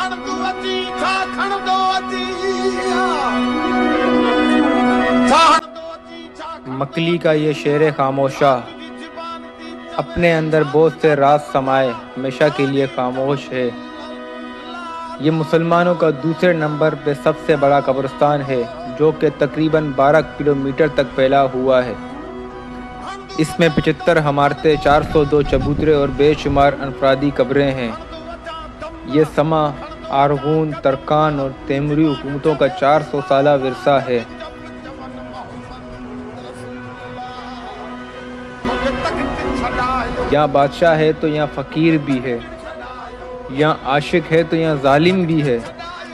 मकली का ये शेर खामोशा अपने अंदर बहुत से राज समाये हमेशा के लिए खामोश है। ये मुसलमानों का दूसरे नंबर पे सबसे बड़ा कब्रिस्तान है जो कि तकरीबन 12 किलोमीटर तक फैला हुआ है। इसमें 75 हमारतें, 402 चबूतरे और बेशुमार अनफरादी कब्रें हैं। ये समा, आरगून, तरकान और तैमूरी हुकूमतों का 400 साला विरसा है। यहाँ बादशाह है तो यहाँ फ़कीर भी है, यहाँ आशिक है तो यहाँ जालिम भी है।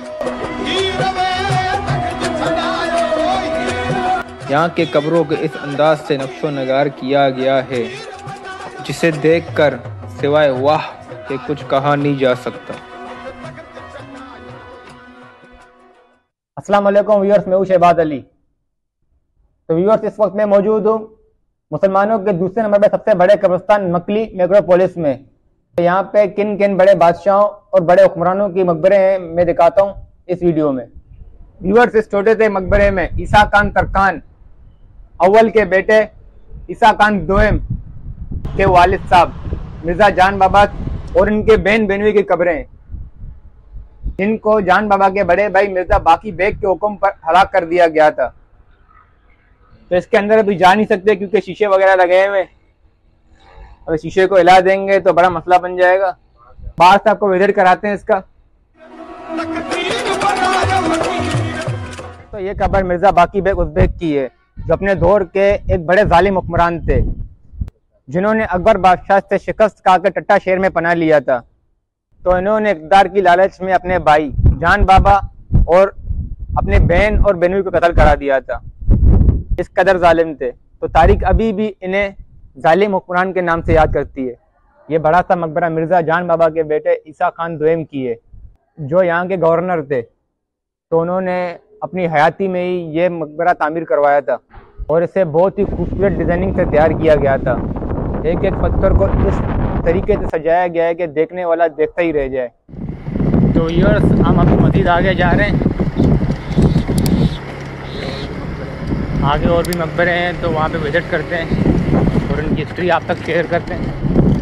यहाँ के कब्रों के इस अंदाज से नक्शो नगार किया गया है जिसे देखकर सिवाय वाह के कुछ कहा नहीं जा सकता। अस्सलाम वालेकुम व्यूअर्स, मैं हूं शहबाज अली। तो व्यूअर्स, इस वक्त मैं मौजूद हूं मुसलमानों के दूसरे नंबर पे सबसे बड़े कब्रिस्तान मकली मेट्रोपोलिस में। तो यहाँ पे किन किन बड़े बादशाहों और बड़े हुक्मरानों की मकबरे हैं मैं दिखाता हूँ इस वीडियो में। व्यूअर्स, इस छोटे से मकबरे में ईसा खान तरकान अव्वल के बेटे ईसा खान दोयम के वालिद साहब मिर्जा जान बाबा और इनके बहन बेनवी की कब्रें हैं, जिनको जान बाबा के बड़े भाई मिर्जा बाकी बेग के हुक्म पर हलाक कर दिया गया था। तो इसके अंदर अभी जा नहीं सकते क्योंकि शीशे वगैरह लगे हुए। अगर शीशे को हिला देंगे तो बड़ा मसला बन जाएगा। बाहर से आपको विजिट कराते हैं इसका। तो ये कब्र मिर्जा बाकी बेग उज़्बेक की है, जो अपने दौर के एक बड़े जालिम हुक्मरान थे, जिन्होंने अकबर बादशाह से शिकस्त खा कर टट्टा शहर में पनाह लिया था। तो इन्होंने इक़्तिदार की लालच में अपने भाई जान बाबा और अपने बहन और बेनवी को कत्ल करा दिया था। इस कदर जालिम थे तो तारीख अभी भी इन्हें जालिम हुक्मरान के नाम से याद करती है। ये बड़ा सा मकबरा मिर्जा जान बाबा के बेटे ईसा खान दोयम की है, जो यहाँ के गवर्नर थे। तो उन्होंने अपनी हयाती में ही ये मकबरा तामीर करवाया था और इसे बहुत ही खूबसूरत डिज़ाइनिंग से तैयार किया गया था। एक एक पत्थर को इस तरीके से सजाया गया है कि देखने वाला देखता ही रह जाए। तो व्यूअर्स, हम अभी मज़ीद आगे जा रहे हैं। आगे और भी मकबरे हैं तो वहाँ पे विज़िट करते हैं और उनकी हिस्ट्री आप तक शेयर करते हैं।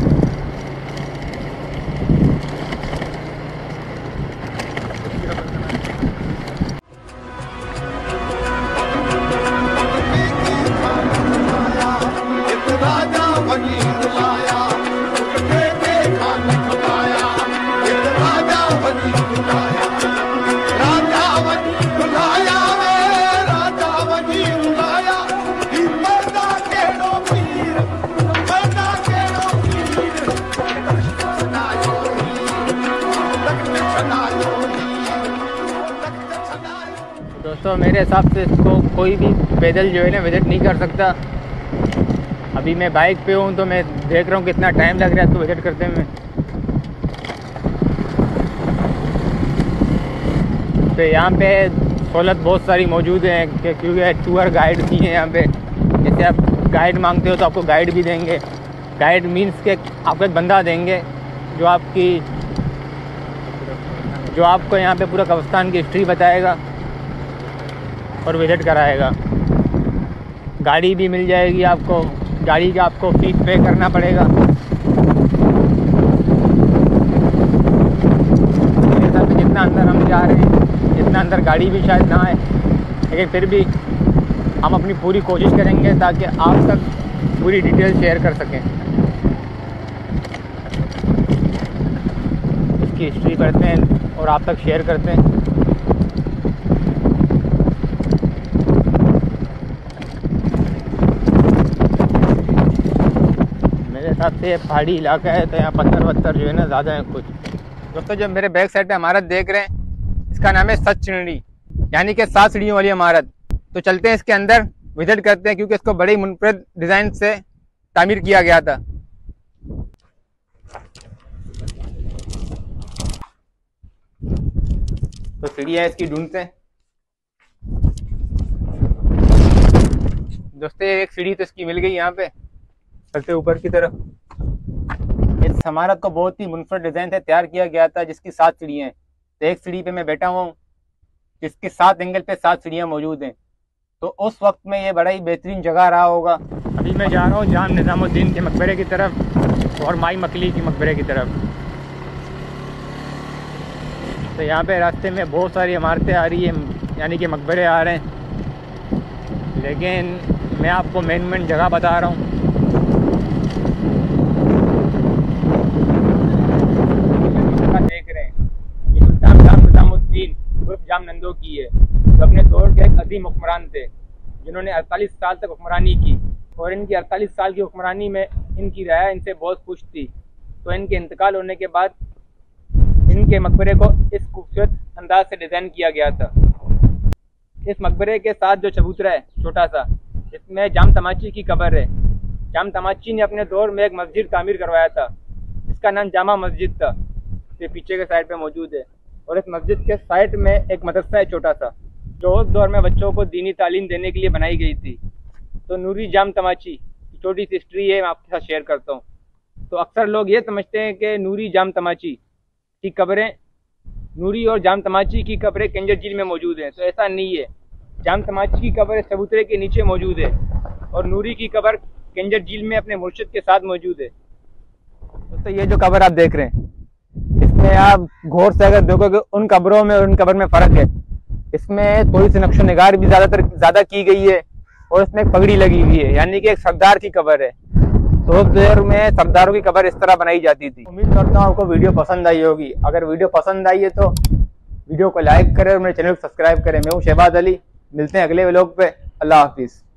दोस्तों, मेरे हिसाब से इसको कोई भी पैदल जो है ना विज़िट नहीं कर सकता। अभी मैं बाइक पे हूँ तो मैं देख रहा हूँ कितना टाइम लग रहा है इसको विज़िट करते में। तो यहाँ पे सहूलत बहुत सारी मौजूद है क्योंकि टूर गाइड भी हैं यहाँ पे। जैसे आप गाइड मांगते हो तो आपको गाइड भी देंगे। गाइड मीन्स के आपको एक बंदा देंगे जो आपको यहाँ पे पूरा कब्रिस्तान की हिस्ट्री बताएगा और विज़िट कराएगा। गाड़ी भी मिल जाएगी आपको, गाड़ी का आपको फीस पे करना पड़ेगा। मेरे हिसाब से जितना अंदर हम जा रहे हैं, जितना अंदर गाड़ी भी शायद ना आए, लेकिन फिर भी हम अपनी पूरी कोशिश करेंगे ताकि आप तक पूरी डिटेल शेयर कर सकें। इसकी हिस्ट्री पढ़ते हैं और आप तक शेयर करते हैं। हिसाब से पहाड़ी इलाका है तो यहाँ पत्थर वत्थर जो है ना ज़्यादा है कुछ। दोस्तों, जो मेरे बैक साइड पे इमारत देख रहे हैं, इसका नाम है 7 सीढ़ी, यानी कि 7 सीढ़ियों वाली इमारत। तो चलते हैं इसके अंदर विजिट करते हैं क्योंकि इसको बड़ी मुनफरद डिज़ाइन से तामीर किया गया था। तो सीढ़ियाँ इसकी ढूंढते हैं। दोस्तों, एक सीढ़ी तो इसकी मिल गई यहाँ पे चलते ऊपर की तरफ। इस इमारत को बहुत ही मुनफरद डिज़ाइन से तैयार किया गया था जिसकी 7 सीढ़ियाँ हैं। तो एक सीढ़ी पे मैं बैठा हुआ हूँ, जिसके 7 एंगल पे 7 सीढ़ियाँ मौजूद हैं। तो उस वक्त में ये बड़ा ही बेहतरीन जगह रहा होगा। अभी मैं जा रहा हूँ जाम निज़ामुद्दीन के मकबरे की तरफ और माई मकली की मकबरे की तरफ। तो यहाँ पे रास्ते में बहुत सारी इमारतें आ रही हैं, यानी कि मकबरे आ रहे हैं, लेकिन मैं आपको मेन जगह बता रहा हूँ। देख रहे हैं ये जाम निज़ामुद्दीन उर्फ जाम नंदो की है, जो अपने दौर के एक अजीम हुक्मरान थे, जिन्होंने 48 साल तक हुक्मरानी की। और इनकी 48 साल की हुक्मरानी में इनकी राय इनसे बहुत खुश थी। तो इनके इंतकाल होने के बाद इनके मकबरे को इस खूबसूरत अंदाज से डिज़ाइन किया गया था। इस मकबरे के साथ जो चबूतरा है छोटा सा, इसमें जाम तमाची की कब्र है। जाम तमाची ने अपने दौर में एक मस्जिद तामीर करवाया था, इसका नाम जामा मस्जिद था, ये पीछे के साइड पे मौजूद है। और इस मस्जिद के साइड में एक मदरसा है छोटा सा, जो उस दौर में बच्चों को दीनी तालीम देने के लिए बनाई गई थी। तो नूरी जाम तमाची की छोटी सी हिस्ट्री है, मैं आपके साथ शेयर करता हूँ। तो अक्सर लोग ये समझते हैं कि नूरी जाम तमाची की कब्रें, नूरी और जाम तमाची की कब्रें कंजर झील में मौजूद हैं। तो ऐसा नहीं है, जाम तमाची की कब्र चबूतरे के नीचे मौजूद है और नूरी की कब्र कंजर झील में अपने मुर्शिद के साथ मौजूद है। दोस्तों ये जो कब्र आप देख रहे हैं, इसमें आप गौर से अगर देखोगे उन कब्रों में और उन कब्र में फ़र्क है। इसमें थोड़ी सी नक्शो निगार भी ज़्यादा की गई है और इसमें एक पगड़ी लगी हुई है, यानी कि एक सरदार की कब्र है। तो उस दौर में सरदारों की कब्र इस तरह बनाई जाती थी। उम्मीद करता हूँ आपको वीडियो पसंद आई होगी। अगर वीडियो पसंद आई है तो वीडियो को लाइक करें और मेरे चैनल को सब्सक्राइब करें। मैं हूँ शहबाज अली, मिलते हैं अगले व्लॉग पे। अल्लाह हाफिज़।